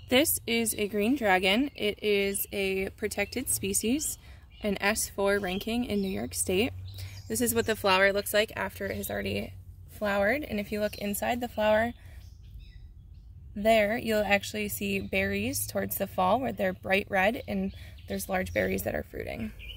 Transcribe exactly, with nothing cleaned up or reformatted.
This is a green dragon. It is a protected species, an S four ranking in New York State. This is what the flower looks like after it has already flowered, and if you look inside the flower there, you'll actually see berries towards the fall where they're bright red and there's large berries that are fruiting.